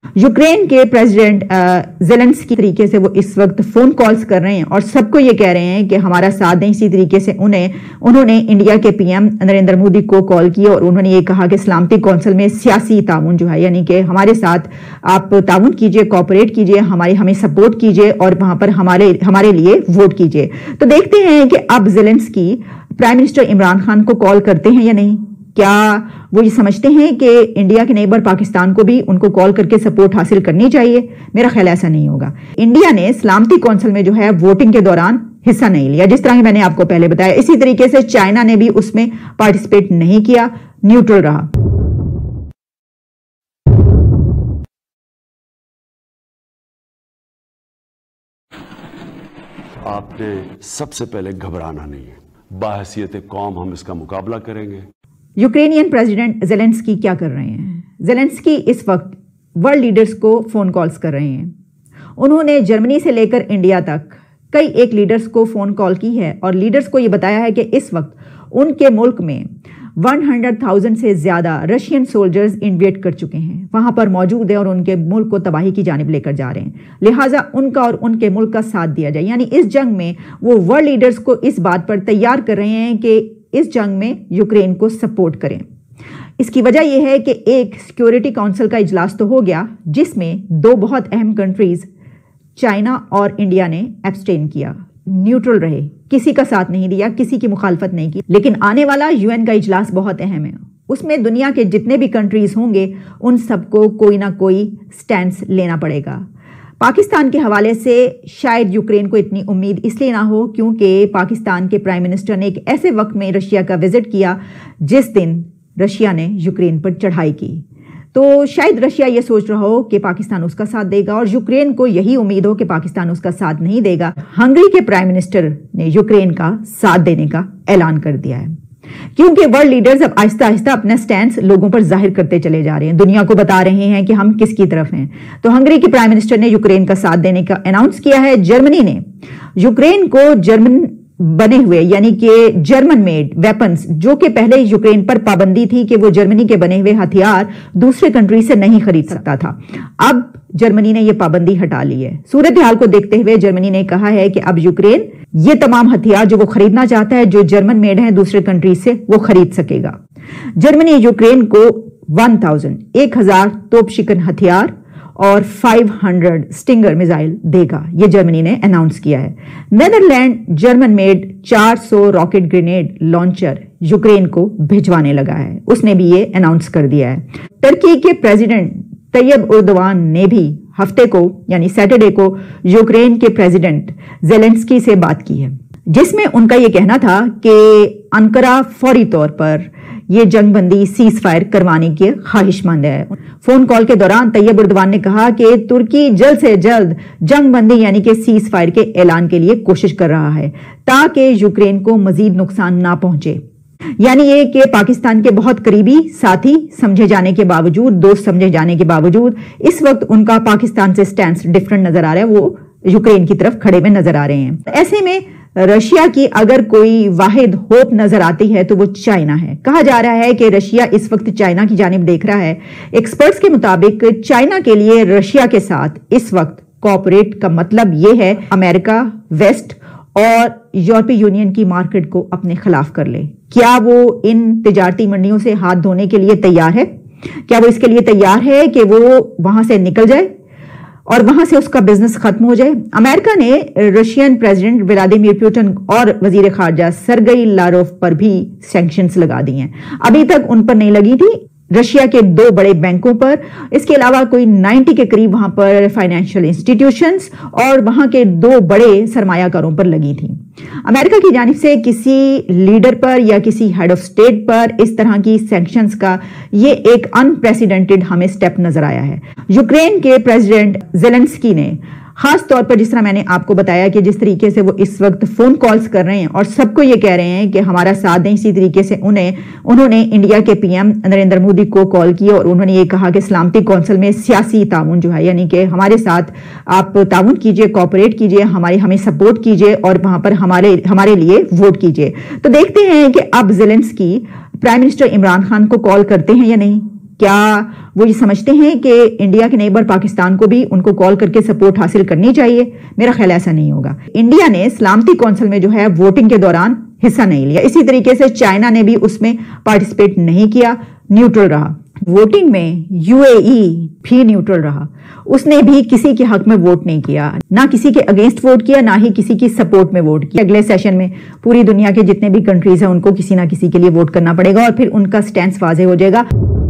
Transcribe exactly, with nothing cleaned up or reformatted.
Ukraine کے president Zelensky طریقے سے وہ اس وقت فون کالز کر رہے ہیں اور سب کو یہ کہہ رہے ہیں کہ ہمارا ساتھ دیں. اسی طریقے سے انہیں انہوں نے انڈیا کے پی ایم نریندر مودی کو کال کی اور انہوں نے یہ کہا کہ سلامتی کونسل میں سیاسی تعاون جو ہے یعنی کہ ہمارے ساتھ آپ تعاون کیجئے, کوآپریٹ کیجئے, ہماری ہمیں سپورٹ کیجئے اور وہاں پر ہمارے ہمارے لیے ووٹ کیجئے. تو دیکھتے ہیں کہ اب Zelensky prime minister Imran Khan کو کال کرتے ہیں یا نہیں. کیا وہ یہ سمجھتے ہیں کہ انڈیا کے نیبر پاکستان کو بھی ان کو کال کر کے سپورٹ حاصل کرنی چاہیے؟ میرا خیال ایسا نہیں ہوگا. انڈیا نے سلامتی کونسل میں جو ہے ووٹنگ کے دوران حصہ نہیں لیا, جس طرح میں نے آپ کو پہلے بتایا. اسی طریقے سے چائنا نے بھی اس میں پارٹیسپیٹ نہیں کیا, نیوٹرل رہا. آپ نے سب سے پہلے گھبرانا نہیں ہے, باحثیت قوم ہم اس کا مقابلہ کریں گے. یوکرینین پریزیڈنٹ زیلنسکی کیا کر رہے ہیں؟ زیلنسکی اس وقت ورلڈ لیڈرز کو فون کالز کر رہے ہیں. انہوں نے جرمنی سے لے کر انڈیا تک کئی ایک لیڈرز کو فون کال کی ہے اور لیڈرز کو یہ بتایا ہے کہ اس وقت ان کے ملک میں ون ہنڈریڈ تھاؤزینڈ سے زیادہ رشین سولجرز انویٹ کر چکے ہیں, وہاں پر موجود ہیں اور ان کے ملک کو تباہی کی جانب لے کر جا رہے ہیں. لہٰذا ان کا اور ان کے ملک کا ساتھ دیا جائے. یعنی اس جنگ میں وہ ورلڈ لیڈرز کو اس بات پر تیار کر رہے ہیں کہ اس جنگ میں یوکرین کو سپورٹ کریں. اس کی وجہ یہ ہے کہ ایک سیکیورٹی کونسل کا اجلاس تو ہو گیا جس میں دو بہت اہم کنٹریز چائنا اور انڈیا نے ایبسٹین کیا, نیوٹرل رہے, کسی کا ساتھ نہیں دیا, کسی کی مخالفت نہیں کی. لیکن آنے والا یو این کا اجلاس بہت اہم ہے. اس میں دنیا کے جتنے بھی کنٹریز ہوں گے ان سب کو کوئی نہ کوئی سٹینس لینا پڑے گا. پاکستان کے حوالے سے شاید یوکرین کو اتنی امید اس لیے نہ ہو کیونکہ پاکستان کے پرائم منسٹر نے ایک ایسے وقت میں رشیا کا وزٹ کیا جس دن رشیا نے یوکرین پر چڑھائی کی. تو شاید رشیا یہ سوچ رہا ہو کہ پاکستان اس کا ساتھ دے گا اور یوکرین کو یہی امید ہو کہ پاکستان اس کا ساتھ نہیں دے گا. ہنگری کے پرائم منسٹر نے یوکرین کا ساتھ دینے کا اعلان کر دیا ہے کیونکہ ورلڈ لیڈرز اب آہستہ آہستہ اپنا سٹینس لوگوں پر ظاہر کرتے چلے جا رہے ہیں, دنیا کو بتا رہے ہیں کہ ہم کس کی طرف ہیں. تو ہنگری کے پرائم منسٹر نے یوکرین کا ساتھ دینے کا اناؤنس کیا ہے. جرمنی نے یوکرین کو جرمن بنے ہوئے یعنی کہ جرمن میڈ ویپنز, جو کہ پہلے یوکرین پر پابندی تھی کہ وہ جرمنی کے بنے ہوئے ہتھیار دوسرے کنٹری سے نہیں خرید سکتا تھا, اب جرمنی نے یہ پابندی ہٹا لی ہے. صورتحال کو دیکھتے ہوئے جرمنی نے کہا ہے کہ اب یوکرین یہ تمام ہتھیار جو وہ خریدنا چاہتا ہے جو جرمن میڈ ہیں دوسرے کنٹری سے وہ خرید سکے گا. جرمنی یوکرین کو ون تھاؤزینڈ ایک ہزار توپ شکن ہتھیار اور فائیو ہنڈریڈ سٹنگر میزائل دے گا, یہ جرمنی نے اناؤنس کیا ہے. نیدرلینڈ جرمن میڈ چار سو راکٹ گرینیڈ لانچر یوکرین کو بھجوانے لگا ہے, اس نے بھی یہ اناؤنس کر دیا ہے. ترکی کے پریزیڈنٹ طیب اردوان نے بھی ہفتے کو یعنی سیٹرڈے کو یوکرین کے پریزیڈنٹ زیلنسکی سے بات کی ہے جس میں ان کا یہ کہنا تھا کہ انقرہ فوری طور پر یہ جنگ بندی سیز فائر کروانے کی خواہش مند ہے. فون کال کے دوران طیب اردوان نے کہا کہ ترکی جلد سے جلد جنگ بندی یعنی کہ سیز فائر کے اعلان کے لیے کوشش کر رہا ہے تاکہ یوکرین کو مزید نقصان نہ پہنچے. یعنی یہ کہ پاکستان کے بہت قریبی ساتھی سمجھے جانے کے باوجود, دوست سمجھے جانے کے باوجود اس وقت ان کا پاکستان سے سٹینس ڈیفرنٹ نظر آ رہا ہے, وہ یوکرین کی طرف کھڑے ہوئے نظر آ رہے ہیں. ایسے میں رشیا کی اگر کوئی واحد ہوپ نظر آتی ہے تو وہ چائنا ہے. کہا جا رہا ہے کہ رشیا اس وقت چائنا کی جانب دیکھ رہا ہے. ایکسپرٹس کے مطابق چائنا کے لیے رشیا کے ساتھ اس وقت کوآپریٹ کا مطلب یہ ہے امریکہ, ویسٹ اور یورپی یونین کی مارکیٹ کو اپنے خلاف کر لے. کیا وہ ان تجارتی منڈیوں سے ہاتھ دھونے کے لیے تیار ہے؟ کیا وہ اس کے لیے تیار ہے کہ وہ وہاں سے نکل جائے اور وہاں سے اس کا بزنس ختم ہو جائے؟ امریکہ نے رشین پریزیڈنٹ ولادیمیر پوٹن اور وزیر خارجہ سرگئی لاروف پر بھی سینکشنز لگا دی ہیں. ابھی تک ان پر نہیں لگی تھی, رشیا کے دو بڑے بینکوں پر, اس کے علاوہ کوئی نائنٹی کے قریب وہاں پر فائنینشیل انسٹیٹیوشنز اور وہاں کے دو بڑے سرمایہ کاروں پر لگی تھی. امریکہ کی جانب سے کسی لیڈر پر یا کسی ہیڈ آف سٹیٹ پر اس طرح کی سینکشنز کا یہ ایک ان پریسیڈنٹڈ ہمیں سٹیپ نظر آیا ہے. یوکرین کے پریزیڈنٹ زیلنسکی نے خاص طور پر جس طرح میں نے آپ کو بتایا کہ جس طریقے سے وہ اس وقت فون کالز کر رہے ہیں اور سب کو یہ کہہ رہے ہیں کہ ہمارا ساتھ دیں, اسی طریقے سے انہیں انہوں نے انڈیا کے پی ایم نریندر مودی کو کال کی اور انہوں نے یہ کہا کہ سلامتی کونسل میں سیاسی تعاون جو ہے یعنی کہ ہمارے ساتھ آپ تعاون کیجئے, کوآپریٹ کیجئے, ہماری ہمیں سپورٹ کیجئے اور وہاں پر ہمارے ہمارے لیے ووٹ کیجئے. تو دیکھتے ہیں کہ اب Zelensky prime minister Imran Khan کو کال کرتے ہیں یا نہیں. کیا وہ یہ سمجھتے ہیں کہ انڈیا کے نیبر پاکستان کو بھی ان کو کال کر کے سپورٹ حاصل کرنی چاہیے؟ میرا خیال ایسا نہیں ہوگا. انڈیا نے سلامتی کونسل میں جو ہے ووٹنگ کے دوران حصہ نہیں لیا. اسی طریقے سے چائنا نے بھی اس میں پارٹیسپیٹ نہیں کیا، نیوٹرل رہا. ووٹنگ میں یو اے ای بھی نیوٹرل رہا. اس نے بھی کسی کے حق میں ووٹ نہیں کیا، نہ کسی کے اگینسٹ ووٹ کیا، نہ ہی کسی کی سپورٹ میں ووٹ کیا. اگلے سیشن میں پوری دنیا کے جتنے بھی کنٹریز ہیں ان کو کسی نہ کسی کے لیے ووٹ کرنا پڑے گا اور پھر ان کا سٹینس واضح ہو جائے گا.